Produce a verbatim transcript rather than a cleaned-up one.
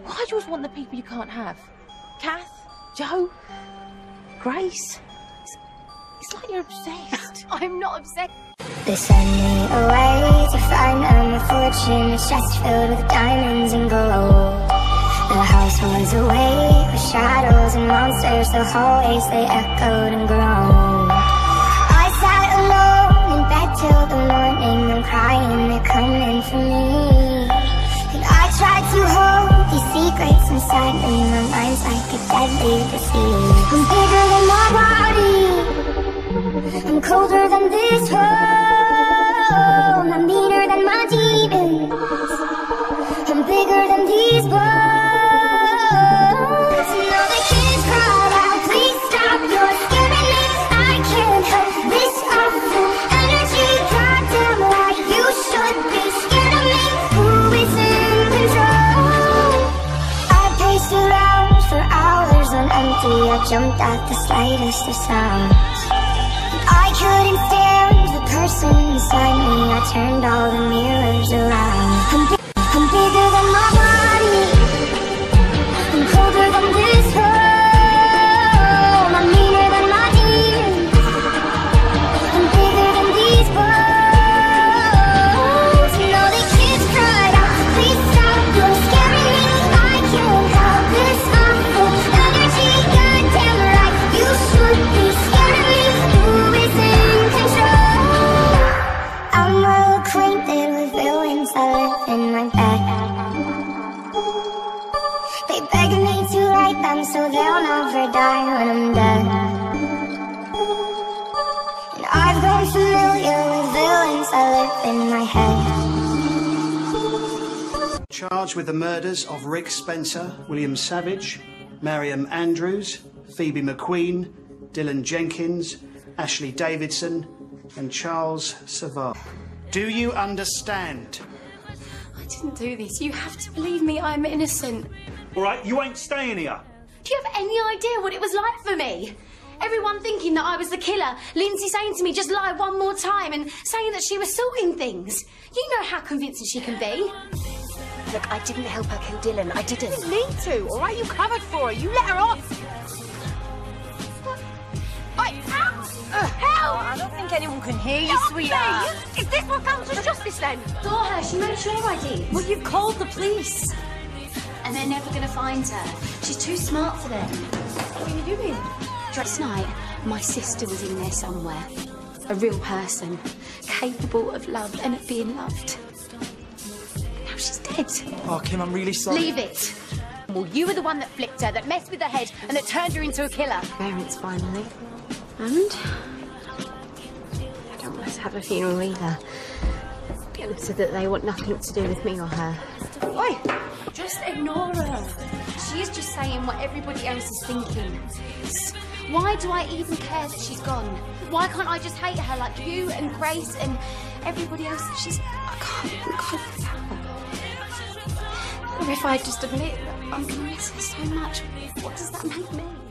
Why do you always want the people you can't have? Kath? Joe? Grace? It's, it's like you're obsessed. I'm not obsessed. They send me away to find them a fortune, a chest filled with diamonds and gold. The house was awake with shadows and monsters, the hallways they echoed and groaned. I sat alone in bed till the morning, I'm crying, they're coming for me. And I tried to hold these secrets inside me, my mind's like a deadly disease. I'm bigger than my body, I'm colder than this home, I'm meaner than my demons, I'm bigger than these bones. I jumped at the slightest of sounds. I couldn't stand the person inside me, I turned all the mirrors around. I'm, bi I'm bigger than my body, I'm colder than this home, I'm meaner than my demons, I'm bigger than these bones. And all the kids cried out, please stop, you're scaring me, I can't help this awful energy. You should be scared of me, who is in control? I'm well acquainted with villains that live in my bed. They beg me to write them so they'll never die when I'm dead. And I've grown familiar with villains that live in my head. Charged with the murders of Rick Spencer, William Savage, Mariam Andrews, Phoebe McQueen, Dylan Jenkins, Ashley Davidson and Charles Savard. Do you understand? I didn't do this. You have to believe me, I'm innocent. All right, you ain't staying here. Do you have any idea what it was like for me? Everyone thinking that I was the killer, Lindsay saying to me, just lie one more time, and saying that she was sorting things. You know how convincing she can be. Look, I didn't help her kill Dylan. I didn't. You didn't need to, all right? You covered for her. You let her off. Oi, ow! Uh, help! I don't think anyone can hear you, sweetheart. Me. Is this what counts as justice then? Saw her. She made sure I did. Well, you've called the police. And they're never going to find her. She's too smart for them. What are you doing? Last night, my sister was in there somewhere. A real person, capable of love and of being loved. Now she's dead. Oh, Kim, I'm really sorry. Leave it. Well, you were the one that flicked her, that messed with her head, and that turned her into a killer. Parents, finally. And I don't want us to have a funeral either. They said that they want nothing to do with me or her. Oi! Just ignore her. She is just saying what everybody else is thinking. Why do I even care that she's gone? Why can't I just hate her like you and Grace and everybody else that she's... I can't, I can't without her. Or if I just admit that I'm going to miss her so much, what does that make me?